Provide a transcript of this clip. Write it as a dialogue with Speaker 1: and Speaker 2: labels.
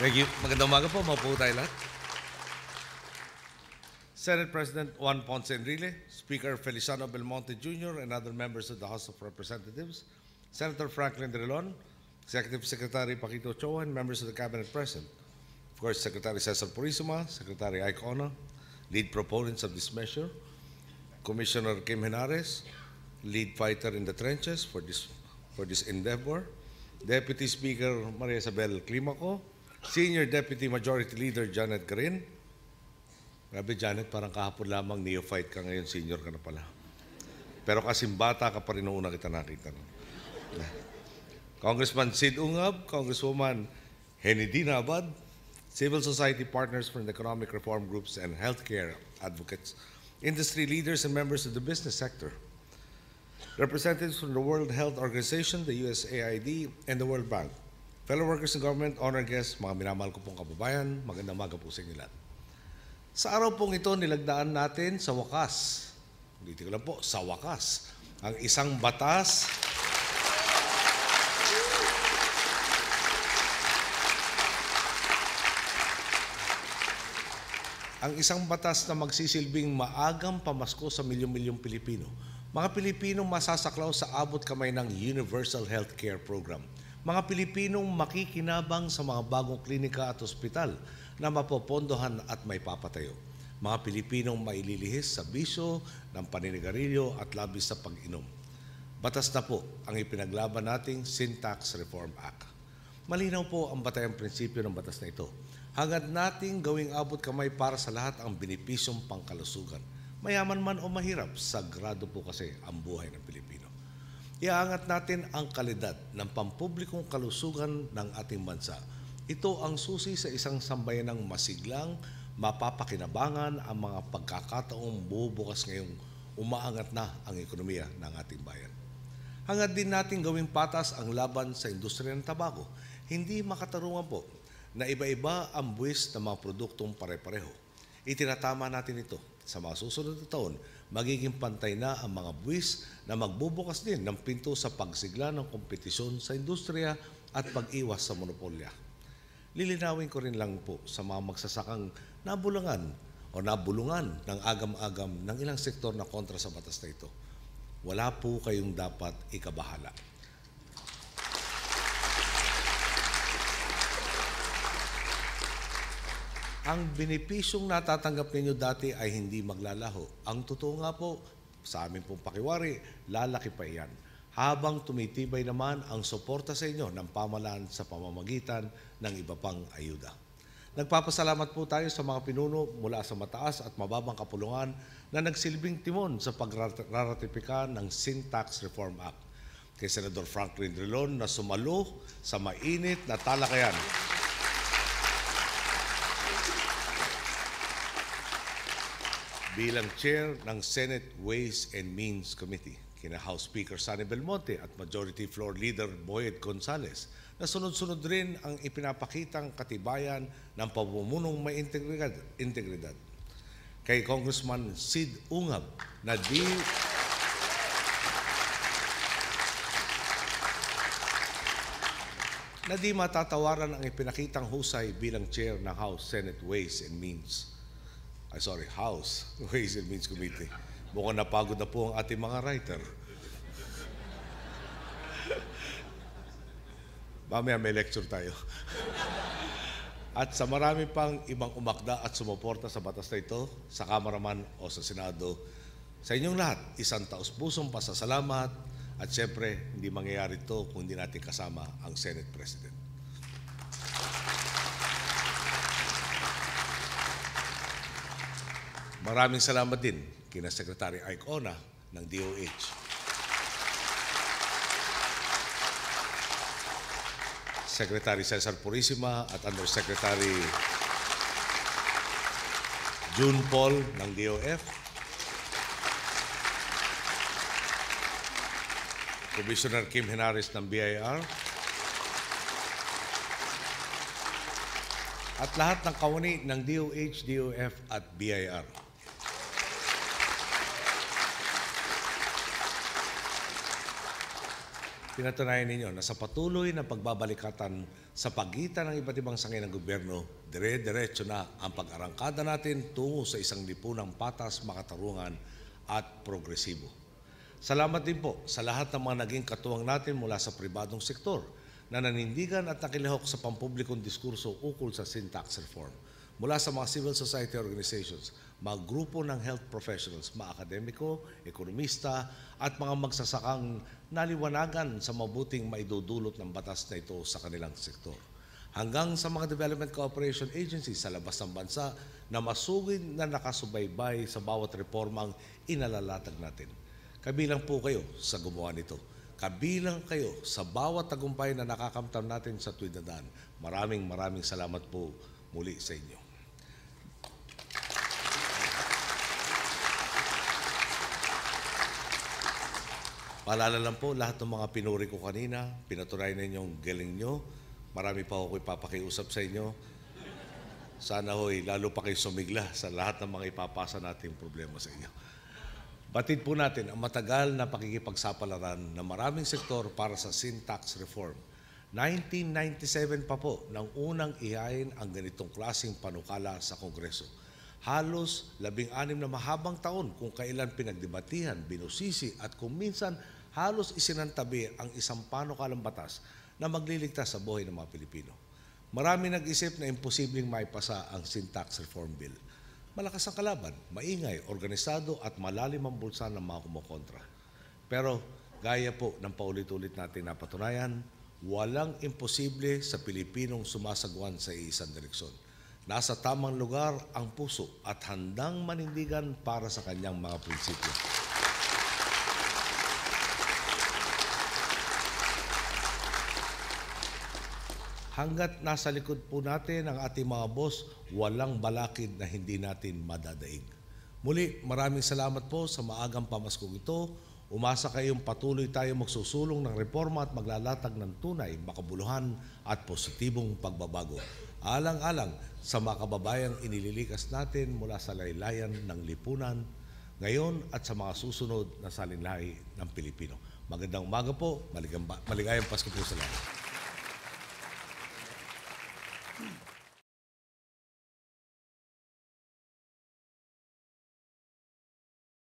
Speaker 1: Thank you. Magandang umaga po. Maupo tayo lahat. Senate President Juan Ponce Enrile, Speaker Feliciano Belmonte Jr., and other members of the House of Representatives, Senator Franklin Drilon, Executive Secretary Paquito Ochoa, and members of the Cabinet present. Of course, Secretary Cesar Purisima, Secretary Ike Ona, lead proponents of this measure, Commissioner Kim Henares, lead fighter in the trenches for this endeavor, Deputy Speaker Maria Isabel Climaco, Senior Deputy Majority Leader Janet Garin. Grabe Janet, parang kahapon lamang neophyte ka, ngayon senior ka na pala. Pero kasing bata ka pa rin noong una kita nakita. Congressman Sid Ungab, Congresswoman Henidina Abad, civil society partners from the economic reform groups and healthcare advocates, industry leaders and members of the business sector, representatives from the World Health Organization, the USAID, and the World Bank, fellow workers in government, honored guests, mga minamahal ko pong kababayan, magandang umaga po sa inyo lahat. Sa araw pong ito, nilagdaan natin sa wakas, hindi ko lang po, sa wakas, ang isang batas na magsisilbing maagang pamasko sa milyong-milyong Pilipino. Mga Pilipinong masasaklaw sa abot kamay ng Universal Healthcare Program. Mga Pilipinong makikinabang sa mga bagong klinika at ospital na mapopondohan at may papatayo. Mga Pilipinong maililihis sa bisyo ng paninigarilyo at labis sa pag-inom. Batas na po ang ipinaglaban nating Sin Tax Reform Act. Malinaw po ang batayang prinsipyo ng batas na ito. Hangad nating gawing abot kamay para sa lahat ang benepisyong pangkalusugan. Mayaman man o mahirap, sagrado po kasi ang buhay ng Pilipino. Iaangat natin ang kalidad ng pampublikong kalusugan ng ating bansa. Ito ang susi sa isang sambayanang masiglang, mapapakinabangan ang mga pagkakataong bubukas ngayong umaangat na ang ekonomiya ng ating bayan. Hangad din natin gawing patas ang laban sa industriya ng tabako. Hindi makatarungan po na iba-iba ang buwis ng mga produktong pare-pareho. Itinatama natin ito. Sa mga susunod na taon, magiging pantay na ang mga buwis na magbubukas din ng pinto sa pagsigla ng kompetisyon sa industriya at pag-iwas sa monopolya. Lilinawin ko rin lang po sa mga magsasakang nabulungan ng agam-agam ng ilang sektor na kontra sa batas na ito. Wala po kayong dapat ikabahala. Ang benepisyong natatanggap ninyo dati ay hindi maglalaho. Ang totoo nga po, sa amin pong pakiwari, lalaki pa iyan. Habang tumitibay naman ang suporta sa inyo ng pamahalaan sa pamamagitan ng iba pang ayuda. Nagpapasalamat po tayo sa mga pinuno mula sa mataas at mababang kapulungan na nagsilbing timon sa pagraratipika ng Sin Tax Reform Act. Kay Senador Franklin Drilon na sumalo sa mainit na talakayan. Bilang chair ng Senate Ways and Means Committee, kina House Speaker Sonny Belmonte at Majority Floor Leader Boyet Gonzales, na sunod-sunod rin ang ipinapakitang katibayan ng pamumunog may integridad. Kay Congressman Sid Ungab na di matatawaran ang ipinakitang husay bilang chair ng House Senate Ways and Means House Ways and Means Committee. Mukhang napagod na po ang ating mga writer. Mamaya may lecture tayo. At sa marami pang ibang umakda at sumuporta sa batas na ito, sa Kamara man o sa Senado, sa inyong lahat, isang taus-pusong pasasalamat at siyempre, hindi mangyayari ito kung hindi natin kasama ang Senate President. Maraming salamat din kina Secretary Ike Ona ng DOH. Secretary Cesar Purisima at Undersecretary June Paul ng DOF. Commissioner Kim Henares ng BIR. At lahat ng kawani ng DOH, DOF at BIR. Pinatunayan ninyo na sa patuloy na pagbabalikatan sa pagitan ng iba't ibang sangay ng gobyerno, dire-diretso na ang pag-arangkada natin tungo sa isang lipunang patas, makatarungan at progresibo. Salamat din po sa lahat ng mga naging katuwang natin mula sa pribadong sektor na nanindigan at nakilahok sa pampublikong diskurso ukol sa sin tax reform. Mula sa mga civil society organizations, mga grupo ng health professionals, mga akademiko, ekonomista, at mga magsasakang naliwanagan sa mabuting maidudulot ng batas na ito sa kanilang sektor. Hanggang sa mga development cooperation agencies sa labas ng bansa na masugid na nakasubaybay sa bawat reformang inalalatag natin. Kabilang po kayo sa gumawa nito. Kabilang kayo sa bawat tagumpay na nakakamtan natin sa tuwid na daan. Maraming salamat po muli sa inyo. Paalala lang po, lahat ng mga pinuri ko kanina, pinatunayan ninyong galing nyo. Marami pa ako ipapakiusap sa inyo. Sana ho'y lalo pa kayo sumigla sa lahat ng mga ipapasa nating problema sa inyo. Batid po natin ang matagal na pakikipagsapalaran ng maraming sektor para sa sin tax reform. 1997 pa po nang unang ihain ang ganitong klaseng panukala sa Kongreso. Halos 16 na mahabang taon kung kailan pinagdebatihan, binusisi at kung minsan halos isinantabi ang isang panukalang batas na magliligtas sa buhay ng mga Pilipino. Marami nag-isip na imposibleng maipasa ang sin tax reform bill. Malakas ang kalaban, maingay, organisado at malalim ang bulsa ng mga kumukontra. Pero gaya po ng paulit-ulit natin napatunayan, walang imposible sa Pilipinong sumasagwan sa iisang direksyon. Nasa tamang lugar ang puso at handang manindigan para sa kanyang mga prinsipyo. Hanggat nasa likod po natin ang ating mga boss, walang balakid na hindi natin madadaig. Muli, maraming salamat po sa maagang pamaskong ito. Umasa kayong patuloy tayo magsusulong ng reforma at maglalatag ng tunay, makabuluhan at positibong pagbabago. Alang-alang sa mga kababayang inililikas natin mula sa laylayan ng lipunan ngayon at sa mga susunod na salinlahi ng Pilipino. Magandang umaga po, maligayang Pasko po sa lahat.